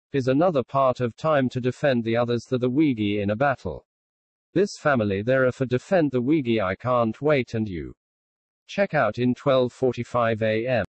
is another part of time to defend the others the wigi in a battle. This family there are for defend the wigi I can't wait and you. Check out in 12:45 a.m.